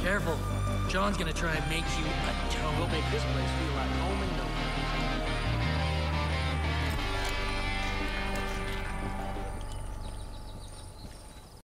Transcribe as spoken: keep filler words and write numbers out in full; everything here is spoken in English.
Careful. John's gonna try and make you atone. We'll make this place feel like home and no